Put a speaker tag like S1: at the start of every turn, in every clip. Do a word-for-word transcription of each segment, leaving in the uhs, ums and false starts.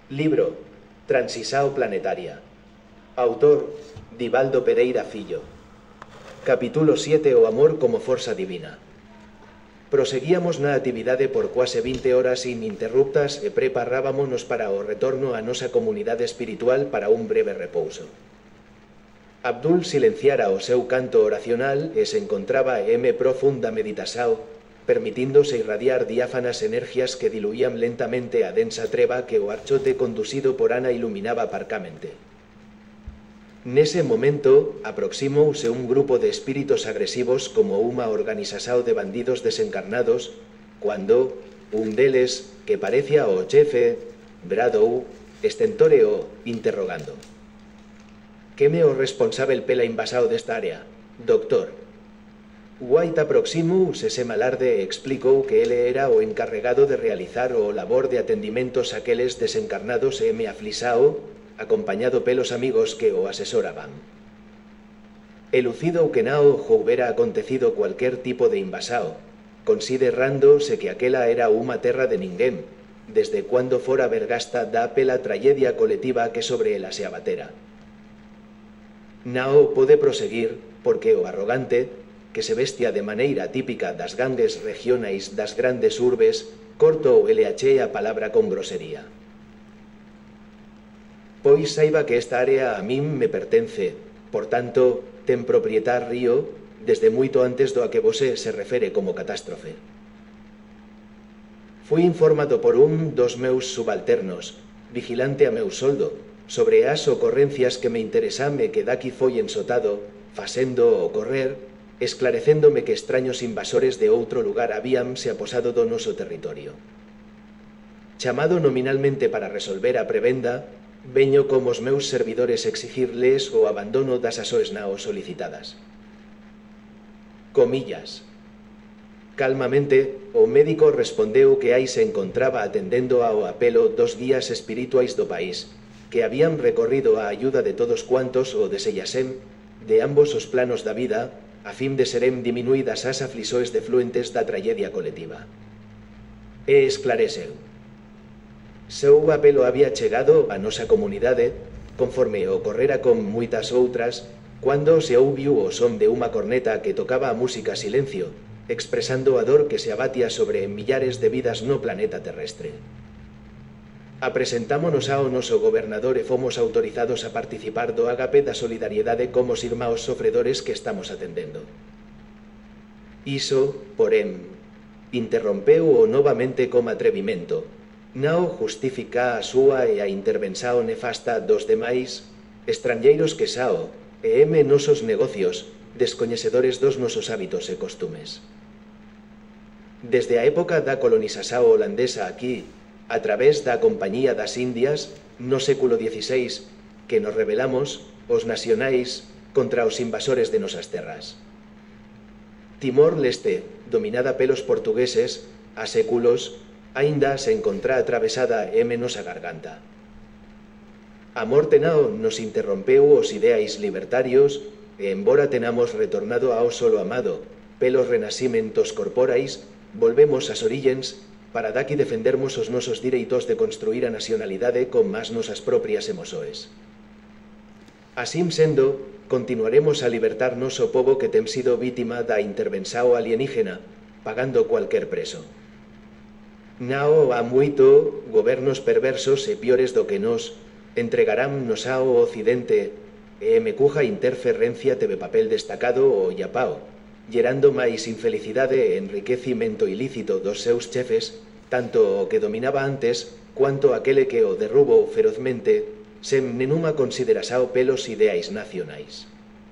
S1: Libro Transisao Planetaria. Autor Divaldo Pereira Fillo. Capítulo siete, o amor como forza divina. Proseguíamos na actividade por quase vinte horas ininterruptas e preparábamonos para o retorno á nosa comunidade espiritual para un breve repouso. Abdul silenciara o seu canto oracional e se encontraba en profunda meditação, permitíndose irradiar diáfanas energias que diluían lentamente a densa treva que o archote conducido por Ana iluminaba parcamente. Nese momento, aproximouse un grupo de espíritos agresivos como unha organización de bandidos desencarnados, cuando un deles, que parecía o chefe, bradou, estentóreo, interrogando. «Queme o responsável pela invasao desta área, doctor?» White aproximou se se malarde e explicou que ele era o encarregado de realizar o labor de atendimentos aqueles desencarnados e me aflisao, acompañado pelos amigos que o asesoraban. Elucido que nao houbera acontecido cualquier tipo de invasao, considerándose que aquela era unha terra de ninguén, desde cuando fora vergasta da pela tragedia colectiva que sobre ela se abatera. Nao pode proseguir porque o arrogante, que se vestia de maneira típica das gangues regionais das grandes urbes, cortou e le achei a palabra con grosería. Pois saiba que esta área a min me pertence, por tanto, ten propiedad río desde moito antes do a que vose se refere como catástrofe. Fui informado por un dos meus subalternos, vigilante a meu soldo, sobre as ocorrencias que me interesame que daqui foi ensotado, facendo ocorrer, esclarecéndome que extraños invasores de outro lugar habían se aposado do noso territorio. Chamado nominalmente para resolver a prebenda, veño como os meus servidores exigirles o abandono das asoes nao solicitadas. Comillas. Calmamente, o médico respondeu que aí se encontraba atendendo ao apelo dos guías espirituais do país, que habían recorrido a ayuda de todos cuantos o desellásem, de ambos os planos da vida, a fin de serem diminuídas as aflisoes defluentes da tragedia colectiva. E esclareceu. Seu apelo había chegado a nosa comunidade, conforme ocorrera con moitas outras, cando se ouviu o son de unha corneta que tocaba a música silencio, expresando a dor que se abatía sobre millares de vidas no planeta terrestre. Apresentámonos ao noso gobernador e fomos autorizados a participar do ágape da solidariedade como os irmãos sofredores que estamos atendendo. Iso, porén, interrompeu o novamente como atrevimento, nao justifica a súa e a intervenção nefasta dos demais estranxeiros que sao e eme nosos negocios, descoñecedores dos nosos hábitos e costumes. Desde a época da colonización holandesa aquí, a través da Compañía das Indias, no século dieciséis, que nos rebelamos, os nacionais, contra os invasores de nosas terras. Timor-Leste, dominada pelos portugueses, a séculos, aínda se encontra atravesada e menos a garganta. A morte nao nos interrompeu os ideais libertarios e, embora tenamos retornado ao solo amado, pelos renacimentos corporais, volvemos ás orillens para daqui defendermos os nosos direitos de construir a nacionalidade con más nosas propias emosoes. Así sendo, continuaremos a libertar noso pobo que tem sido vítima da intervenção alienígena, pagando cualquier preso. Nao a moito, gobernos perversos e piores do que nos entregarán nos ao occidente e me cuja interferencia teve papel destacado o yapao, gerando máis infelicidade e enriquecimento ilícito dos seus chefes, tanto o que dominaba antes, cuanto aquele que o derrubou ferozmente, sen nenhuma consideração pelos ideais nacionais.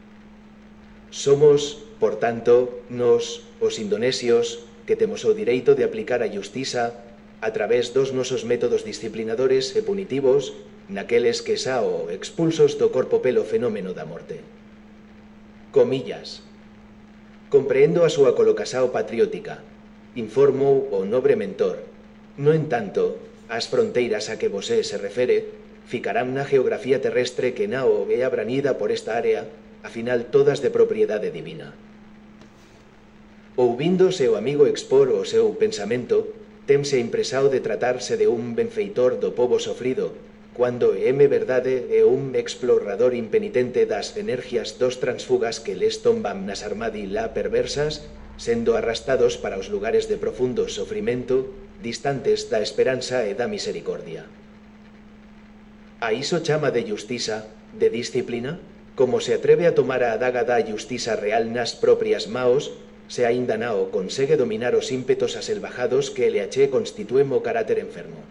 S1: Somos, por tanto, nos, os indonesios, que temos o direito de aplicar a justiza a través dos nosos métodos disciplinadores e punitivos naqueles que sao expulsos do corpo pelo fenómeno da morte. Comillas. Compreendo a súa colocación patriótica, informou o nobre mentor. No entanto, as fronteiras a que vosé se refere ficarán na geografía terrestre que nao é abranida por esta área, afinal todas de propiedade divina. Ouvindo seu amigo expor o seu pensamento, temse impresao de tratarse de un benfeitor do povo sofrido, cuando é verdade é un explorador impenitente das energias dos transfugas que les tomban nas armadi lá perversas, sendo arrastados para os lugares de profundo sofrimento, distantes da esperanza e da misericordia. A iso chama de justiza, de disciplina? Como se atreve a tomar a adaga da justiza real nas propias maos, se aínda nao consegue dominar os ímpetos aselvajados que ele ache constitúen o carácter enfermo.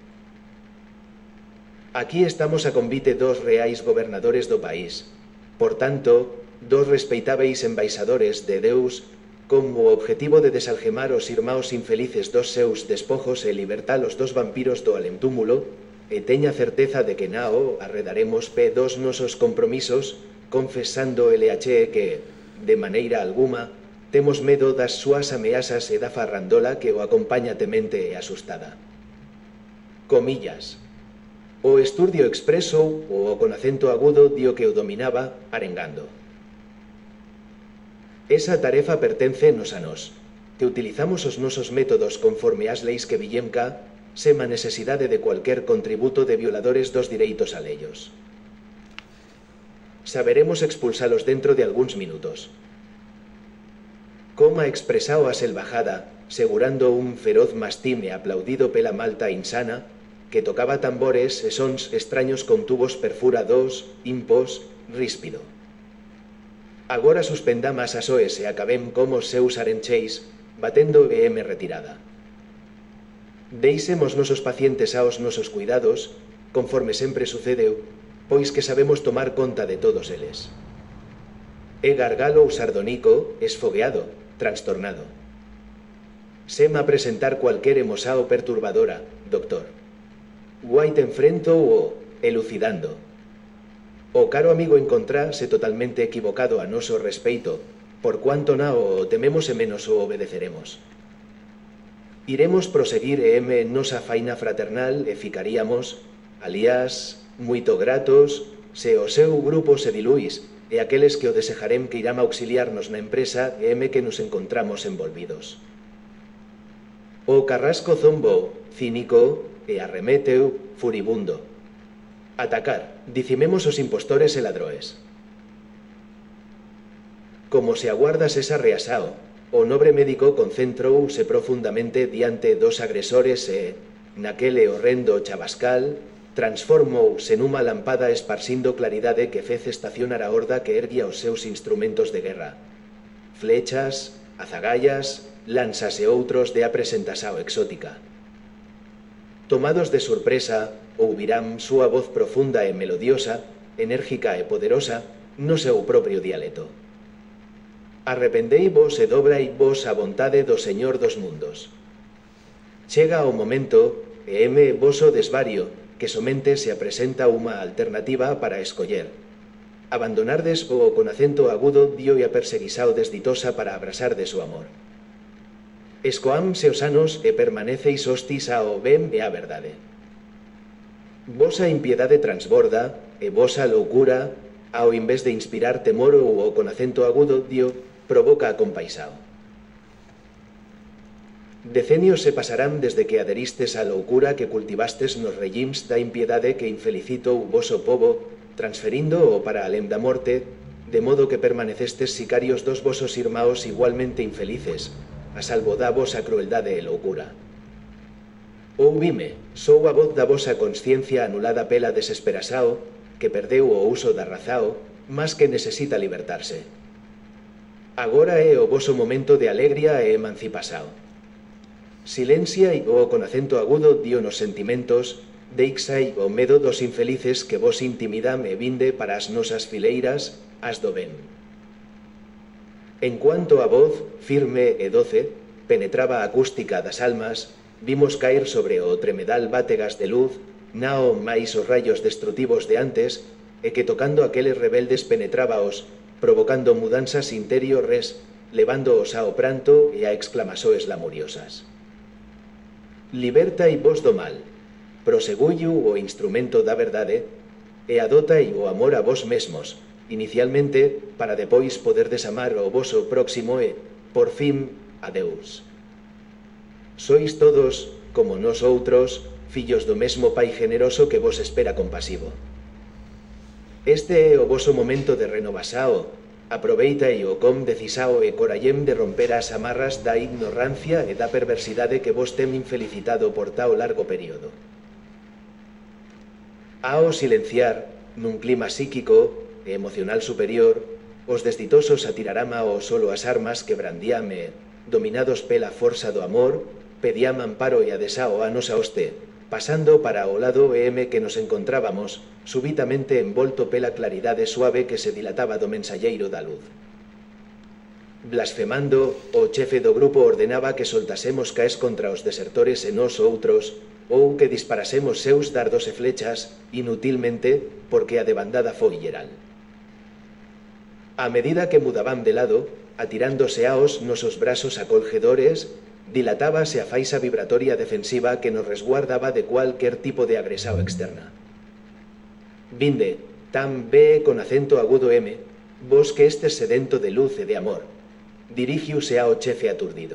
S1: Aquí estamos a convite dos reais gobernadores do país. Por tanto, dos respeitáveis embaixadores de Deus, con o objetivo de desalgemar os irmãos infelices dos seus despojos e libertar os dos vampiros do alentúmulo, e teña certeza de que nao arredaremos pé dos nosos compromisos, confesando ele ache que, de maneira alguma, temos medo das súas ameazas e da farrandola que o acompaña temente e asustada. Comillas. O Esturdio expreso, ou con acento agudo, dio que o dominaba, arengando. Esa tarefa perténcenos a nós, que utilizamos os nosos métodos conforme ás leis que villem cá, sema necesidade de cualquier contributo de violadores dos direitos alellos. Saberemos expulsalos dentro de algúns minutos. Coma expresao a selvajada, segurando un feroz mastín e aplaudido pela malta insana, que tocaba tambores e sons extraños con tubos perfurados, impos, ríspido. Agora suspendamas as oes e acabem como os seus arencheis, batendo e me retirada. Deixemos nosos pacientes aos nosos cuidados, conforme sempre sucedeu, pois que sabemos tomar conta de todos eles. É gargalo ou sardonico, esfogueado, trastornado. Sema presentar cualquier emosao perturbadora, doctor. White enfrento o elucidando. O caro amigo encontrase totalmente equivocado a noso respeito, por cuanto nao o tememos e menos o obedeceremos. Iremos proseguir e eme nosa faina fraternal e ficaríamos, alías, muito gratos, se o seu grupo se diluís, e aqueles que o desejarem que irán auxiliarnos na empresa e eme que nos encontramos envolvidos. O carrasco zombo, cínico, e arremeteu, furibundo. Atacar, dicimemos os impostores e ladroes. Como se aguardas esa reasao, o nobre médico concentrouse profundamente diante dos agresores e, naquele horrendo chabascal, transformouse nunha lampada esparcindo claridade que fez estacionar a horda que erguía os seus instrumentos de guerra. Flechas, azagallas, lanzas e outros de apresentasao exótica. Tomados de sorpresa, ouvirán súa voz profunda e melodiosa, enérgica e poderosa, no seu propio dialeto. Arrependei vos e dobrai vos a vontade do Señor dos mundos. Chega o momento, e eme voso desvario, que somente se apresenta unha alternativa para escoller. Abandonardes o con acento agudo dio e a perseguisao desditosa para abrasardes o amor. Escoam seus anos e permaneceis hostis ao ben e á verdade. Vosa impiedade transborda, e vosa loucura, ao invés de inspirar temor ou o con acento agudo, dio, provoca a compaisao. Decenios se pasarán desde que aderistes á loucura que cultivastes nos regimes da impiedade que infelicito o voso povo, transferindo o para além da morte, de modo que permanecestes sicarios dos vosos irmãos igualmente infelices, a salvo da vosa crueldade e loucura. Ouvime, sou a voz da vosa consciencia anulada pela desesperasao, que perdeu o uso da razao, mas que necesita libertarse. Agora é o voso momento de alegria e emancipasao. Silencia e o con acento agudo dio nos sentimentos, deixai o medo dos infelices que vos intimidan e vinde para as nosas fileiras, as do ben. En cuanto a voz, firme e doce, penetraba a acústica das almas, vimos caer sobre o tremedal bátegas de luz, nao máis os rayos destrutivos de antes, e que tocando aqueles rebeldes penetrábaos, provocando mudanzas interiores, levándoos ao pranto e a exclamações lamuriosas. Libertai vos do mal, prosegullo o instrumento da verdade, e adotai o amor a vos mesmos, inicialmente, para depois poder desamar o voso próximo e, por fin, a Deus. Sois todos, como nosotros, fillos do mesmo pai generoso que vos espera compasivo. Este é o voso momento de renovaxao, aproveita e o com decisao e corallem de romper as amarras da ignorancia e da perversidade que vos tem infelicitado por tao largo período. Ao silenciar, nun clima psíquico e emocional superior, os desditosos atirarán ao solo as armas que brandíame, dominados pela forza do amor, pedíam amparo e adesao a nosa hoste, pasando para o lado M que nos encontrábamos, súbitamente envolto pela claridade suave que se dilataba do mensalleiro da luz. Blasfemando, o chefe do grupo ordenaba que soltasemos caes contra os desertores e nos outros, ou que disparasemos seus dardos e flechas, inutilmente, porque a debandada foi geral. A medida que mudaban de lado, atirándose aos nosos brazos acolgedores, dilatábase a faixa vibratoria defensiva que nos resguardaba de cualquier tipo de agresao externa. Vinde, tan ve con acento agudo M, vos que estes sedento de luz e de amor. Dirigiuse ao chefe aturdido.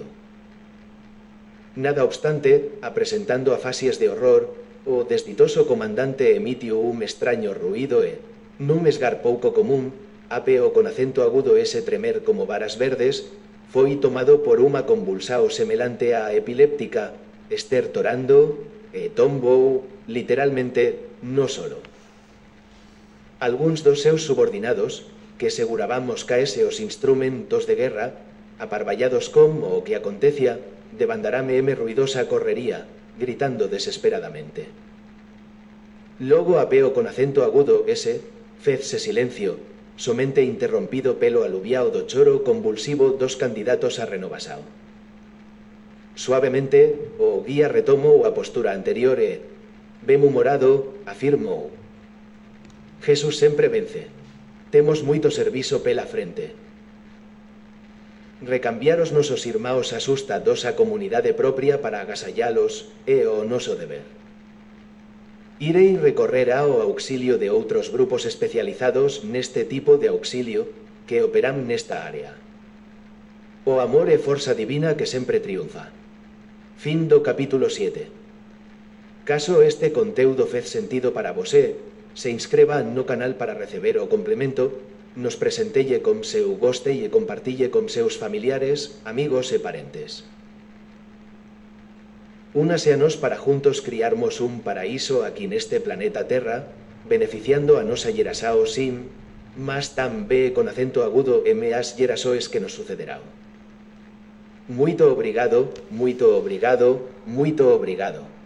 S1: Nada obstante, apresentando afasies de horror, o desditoso comandante emitiu un extraño ruído e, nun mesgar pouco común, apeo con acento agudo ese tremer como varas verdes, foi tomado por unha convulsao semelante á epiléptica, estertorando e tombou, literalmente, no solo. Algúns dos seus subordinados, que segurábamos caese os instrumentos de guerra, aparvallados con o que acontecia, debandarame M ruidosa correría, gritando desesperadamente. Logo apeo con acento agudo ese, fezse silencio, somente interrompido pelo aluviao do choro convulsivo dos candidatos a renovaxao. Suavemente, o guía retomou a postura anterior e, ben humorado, afirmou: Jesús sempre vence. Temos moito servizo pela frente. Recambiar os nosos irmãos asusta dosa comunidade propia para agasallalos é o noso deber. Irei recorrer ao auxilio de outros grupos especializados neste tipo de auxilio que operan nesta área. O amor é forza divina que sempre triunfa. Fin do capítulo siete. Caso este conteúdo fez sentido para vosé, se inscreva no canal para receber o complemento, nos presentelle com seu goste e compartille con seus familiares, amigos e parentes. Únase a nos para juntos criarmos un paraíso aquí neste planeta Terra, beneficiando a nosa Yerasao sin, mas tan ve con acento agudo e meas Yerasoes que nos sucederá. Muito obrigado, muito obrigado, muito obrigado.